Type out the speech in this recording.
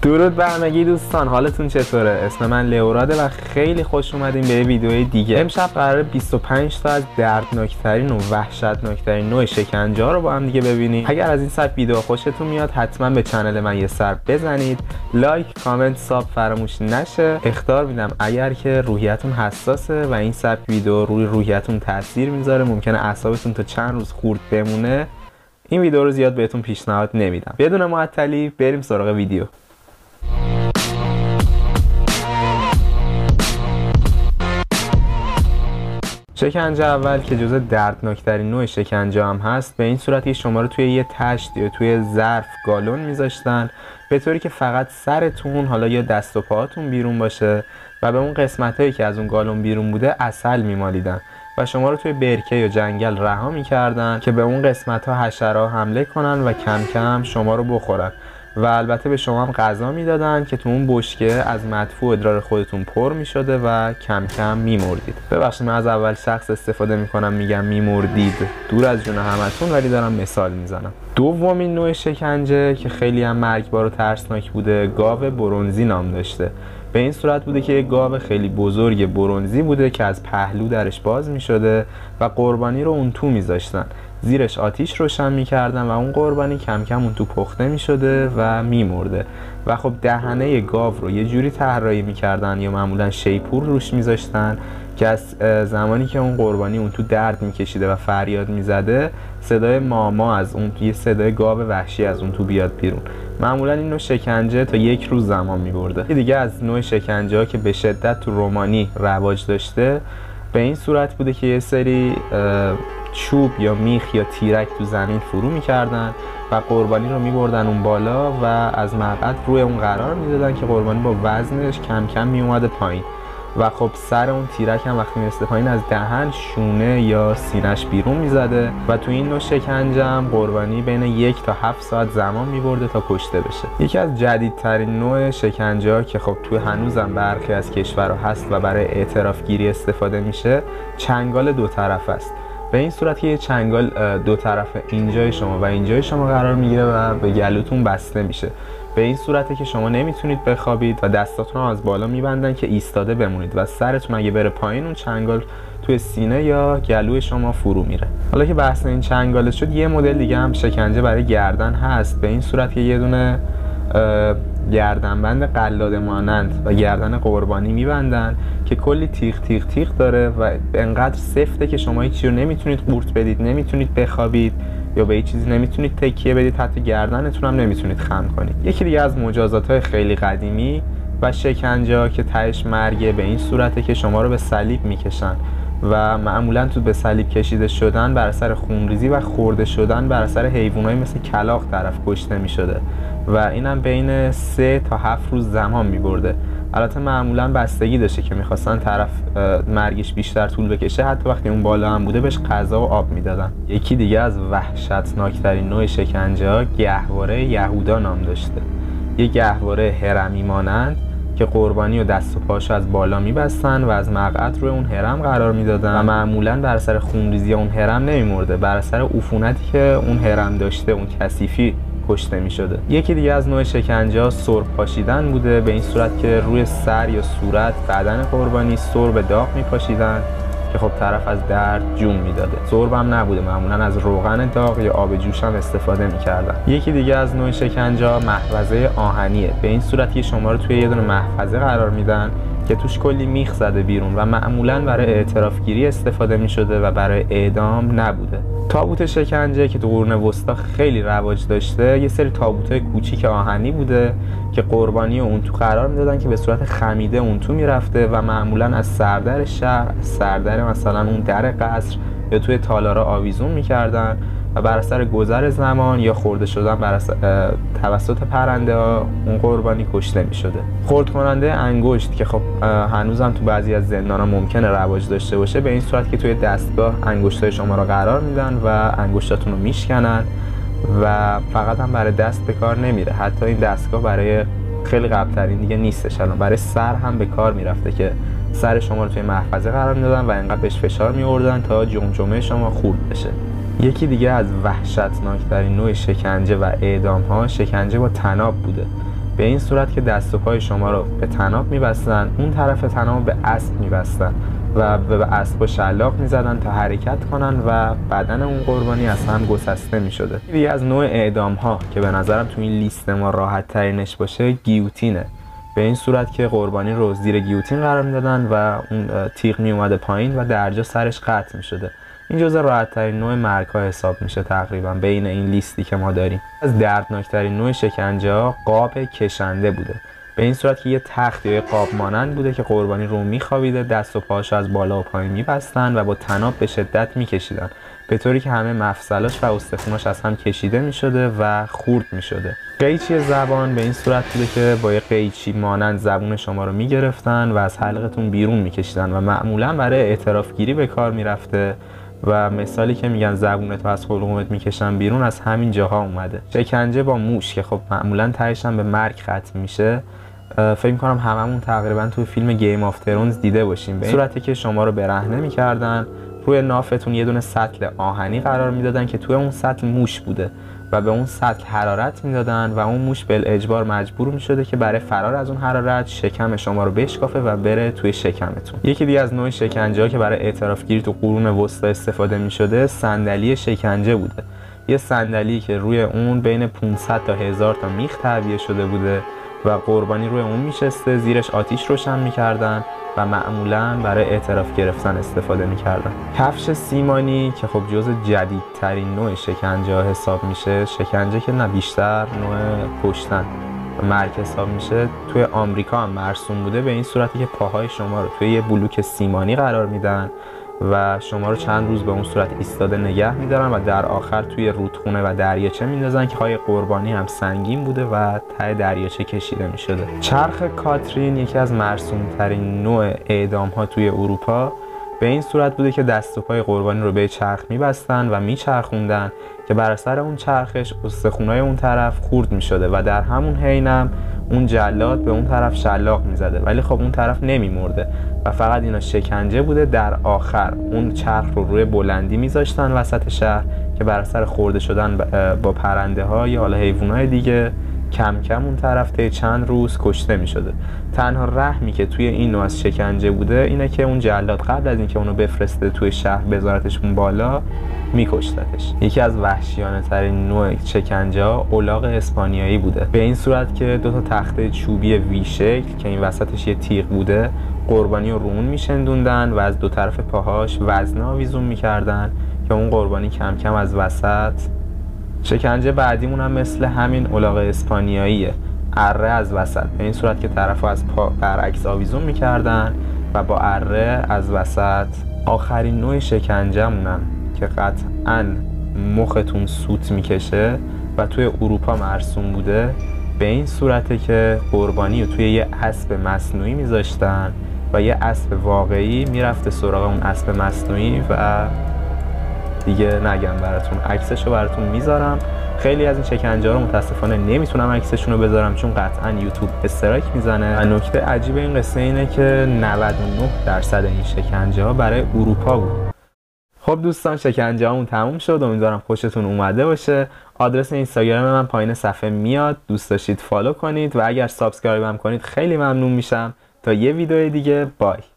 درود بر همگی دوستان، حالتون چطوره؟ اسم من لئوراده و خیلی خوش اومدین به یه ویدیوی دیگه. امشب قراره 25 تا از دردناکترین و وحشتناکترین نوع شکنجه ها رو با هم دیگه ببینیم. اگر از این سبک ویدیو خوشتون میاد حتما به کانال من یه سر بزنید، لایک، کامنت، ساب فراموش نشه. اخطار میدم اگر که روحیتون حساسه و این سبک ویدیو روی روحیتون تاثیر میذاره، ممکنه اعصابتون تا چند روز خورد بمونه، این ویدیو رو زیاد بهتون پیشنهاد نمیدم. بدون معطلی بریم سراغ ویدیو. شکنجه اول که جزء دردناکترین نوع شکنجه هم هست، به این صورت که شما رو توی یه تشت یا توی ظرف گالون میذاشتن به طوری که فقط سرتون حالا یا دست و پاهاتون بیرون باشه و به اون قسمتایی که از اون گالون بیرون بوده عسل میمالیدن و شما رو توی برکه یا جنگل رها میکردن که به اون قسمت ها حشره‌ها حمله کنن و کم کم شما رو بخورن و البته به شما هم غذا میدادن که تو اون بشکه از مدفوع ادرار خودتون پر میشده و کم کم میمردید. ببخشید من از اول شخص استفاده میکنم، میگم میمردید، دور از جون همتون، ولی دارم مثال میزنم. دومین نوع شکنجه که خیلی هم مرگبار و ترسناک بوده، گاو برنزی نام داشته. به این صورت بوده که یک گاو خیلی بزرگ برنزی بوده که از پهلو درش باز میشده و قربانی رو اون تو میذاشتن، زیرش آتیش روشن میکردن و اون قربانی کم کم اون تو پخته میشده و میمرده و خب دهنه گاو رو یه جوری طراحی میکردن یا معمولا شیپور روش میذاشتن که از زمانی که اون قربانی اون تو درد میکشیده و فریاد میزده، صدای ماما از اون تو، یه صدای گاو وحشی از اون تو بیاد بیرون. معمولا این نوع شکنجه تا یک روز زمان میبرده. دیگه از نوع شکنجه ها که به شدت تو رومانی رواج داشته به این صورت بوده که یه سری چوب یا میخ یا تیرک تو زمین فرو میکردن و قربانی رو میبردن اون بالا و از مقعد روی اون قرار میدادن که قربانی با وزنش کم کم میومده پایین و خب سر اون تیرک هم وقتی میرسه پایین از دهن، شونه یا سینش بیرون میزده و تو این نوع شکنجه هم قربانی بین 1 تا 7 ساعت زمان میبرده تا کشته بشه. یکی از جدیدترین نوع شکنجه ها که خب تو هنوزم برخی از کشورها هست و برای اعتراف گیری استفاده میشه، چنگال دو طرف است. به این صورت که یه چنگال دو طرف اینجای شما و اینجای شما قرار میگیره و به گلوتون بسته میشه. به این صورته که شما نمیتونید بخوابید و دستاتون رو از بالا میبندن که ایستاده بمونید و سرتون اگه بره پایین اون چنگال توی سینه یا گلوی شما فرو میره. حالا که بحث این چنگاله شد، یه مدل دیگه هم شکنجه برای گردن هست. به این صورت که یه دونه گردنبند قلاده مانند و گردن قربانی میبندن که کلی تیغ تیغ تیغ داره و انقدر سفته که شما هیچی رو نمیتونید قورت بدید، نمیتونید بخوابید یا به هیچ چیزی نمیتونید تکیه بدید، حتی گردنتون هم نمیتونید خم کنید. یکی دیگه از مجازات‌های خیلی قدیمی و شکنجه که تهش مرگه به این صورته که شما رو به صلیب میکشن و معمولا تو به صلیب کشیده شدن بر اثر خونریزی و خورده شدن بر اثر حیوانایی مثل کلاغ طرف کشته میشده و اینم بین 3 تا 7 روز زمان میبرده. البته معمولا بستگی داشته که میخواستن طرف مرگش بیشتر طول بکشه، حتی وقتی اون بالا هم بوده بهش غذا و آب میدادن. یکی دیگه از وحشتناکترین نوع شکنجه ها گهواره یهودا نام داشته. یه گهواره هرمی مانند که قربانی و دست و پاشو از بالا میبستن و از مقعد روی اون هرم قرار میدادن و معمولا بر اثر خونریزی اون هرم نمیمرده، بر اثر عفونتی که اون هرم داشته، اون کثیفی کشته می شده. یکی دیگه از نوع شکنجه ها سرب پاشیدن بوده. به این صورت که روی سر یا صورت بدن قربانی سرب داغ می پاشیدن که خب طرف از درد جون میداده. سرب هم نبوده، معمولا از روغن داغ یا آب جوش هم استفاده میکردن. یکی دیگه از نوع شکنجه ها محفظه آهنیه. به این صورت که شما رو توی یه دونه محفظه قرار میدن که توش کلی میخ زده بیرون و معمولا برای اعتراف گیری استفاده میشده و برای اعدام نبوده. تابوت شکنجه که تو قرون وسطا خیلی رواج داشته، یه سری تابوت‌های کوچیک آهنی بوده که قربانی اون تو قرار میدادن که به صورت خمیده اون تو میرفته و معمولا از سردر شهر، از سردر مثلا اون در قصر یا توی تالارا آویزون میکردن و بر اثر گذر زمان یا خورده شدن توسط پرنده ها اون قربانی کشته می شده. خرد کننده انگشت که خب هنوزم تو بعضی از زندان ها ممکنه رواج داشته باشه، به این صورت که توی دستگاه انگشتای شما رو قرار میدن و انگشتاتون رو میشکنن و فقط هم برای دست به کار نمیره، حتی این دستگاه برای خیلی قبل‌تر این دیگه نیستش، الان برای سر هم به کار میرفته که سر شما رو توی محفظه قرار میدادن و انقدر بهش فشار می‌آوردن تا جمجمه شما خورد بشه. یکی دیگه از وحشتناکترین نوع شکنجه و اعدام ها شکنجه با طناب بوده. به این صورت که دست و پای شما رو به طناب می‌بستن، اون طرف طناب به اسب می‌بستن و به اسب شلاق می‌زدن تا حرکت کنن و بدن اون قربانی از هم گسسته می‌شده. یکی از نوع اعدام‌ها که به نظرم تو این لیست ما راحت ترینش باشه گیوتینه. به این صورت که قربانی رو زیر گیوتین قرار میدادن و اون تیغ می اومده پایین و درجا سرش قطع می شده. این جزء راحت ترین نوع مرگ ها حساب میشه تقریبا بین این لیستی که ما داریم. از دردناکترین نوع شکنجه ها قاب کشنده بوده. به این صورت که یه تخت یا یه قاب مانند بوده که قربانی رو میخوابیده، دست و پاهاش از بالا و پایین میبستن و با طناب به شدت میکشیدن، به طوری که همه مفصلاش و استخوناش از هم کشیده میشده و خورد میشده. قیچی زبان به این صورت بوده که با یه قیچی مانند زبون شما رو میگرفتن و از حلقتون بیرون میکشیدن و معمولا برای اعتراف گیری به کار میرفته و مثالی که میگن زبونتو از حلقومت میکشن بیرون از همین جاها اومده. شکنجه با موش که خب معمولا تهش هم به مرگ ختم میشه، فکر می‌کنم هممون تقریبا توی فیلم گیم آف ترونز دیده باشیم. به این صورتی که شما رو برهنه می‌کردن، روی نافتون یه دونه سطل آهنی قرار میدادن که توی اون سطل موش بوده و به اون سطل حرارت میدادن و اون موش بالاجبار مجبور میشده که برای فرار از اون حرارت شکم شما رو بشکافه و بره توی شکمتون. یکی دیگه از نوع شکنجه‌ها که برای اعتراف گیری تو قرون وسطا استفاده میشده صندلی شکنجه بوده. یه صندلی که روی اون بین 500 تا 1000 تا میخ تعبیه شده بوده و قربانی روی اون میشسته، زیرش آتیش روشن میکردن و معمولاً برای اعتراف گرفتن استفاده میکردن. کفش سیمانی که خب جزء جدیدترین نوع شکنجه ها حساب میشه، شکنجه که نه بیشتر نوع کشتن و مرگ حساب میشه، توی آمریکا هم مرسوم بوده. به این صورتی که پاهای شما رو توی یه بلوک سیمانی قرار میدن و شما رو چند روز به اون صورت ایستاده نگه میدارن و در آخر توی رودخونه و دریاچه میندازن که پای قربانی هم سنگین بوده و ته دریاچه کشیده میشده. چرخ کاترین یکی از مرسوم ترین نوع اعدام ها توی اروپا به این صورت بوده که دست و پای قربانی رو به چرخ میبستن و میچرخوندن که بر اثر اون چرخش استخونای اون طرف خورد میشده و در همون حینم اون جلاد به اون طرف شلاق میزده، ولی خب اون طرف نمیمرده و فقط اینا شکنجه بوده. در آخر اون چرخ رو روی بلندی میذاشتن وسط شهر که بر اثر خورده شدن با پرنده ها یا حالا حیوانات دیگه کم کم اون طرف طی چند روز کشته میشده. تنها رحمی که توی این نوع از شکنجه بوده اینه که اون جلاد قبل از اینکه اونو بفرسته توی شهر بذارتش اون بالا میکشتتش. یکی از وحشیانه ترین نوع شکنجه ها الاغ اسپانیایی بوده. به این صورت که دو تا تخته چوبی وی شکل که این وسطش یه تیغ بوده قربانی رو اون میشندوندن و از دو طرف پاهاش وزنه آویزون میکردن که اون قربانی کم کم از وسط. شکنجه بعدیمون هم مثل همین الاغ اسپانیاییه، اره از وسط، به این صورت که طرفو از پا برعکس آویزون میکردن و با اره از وسط. آخرین نوع شکنجه‌مونم که قطعاً مختون سوت میکشه و توی اروپا مرسوم بوده، به این صورته که قربانی رو توی یه اسب مصنوعی میذاشتن و یه اسب واقعی میرفته سراغ اون اسب مصنوعی و دیگه نگم براتون، عکسشو براتون میذارم. خیلی از این شکنجه ها رو متاسفانه نمیتونم عکسشون رو بذارم چون قطعا یوتیوب استرایک میزنه. و نکته عجیب این قصه اینه که 99% این شکنجه ها برای اروپا بود. خب دوستان شکنجه هامون تموم شد، امیدوارم خوشتون اومده باشه. آدرس اینستاگرام من پایین صفحه میاد، دوست داشتید فالو کنید و اگر سابسکرایب هم کنید خیلی ممنون میشم. تا یه ویدیو دیگه، بای.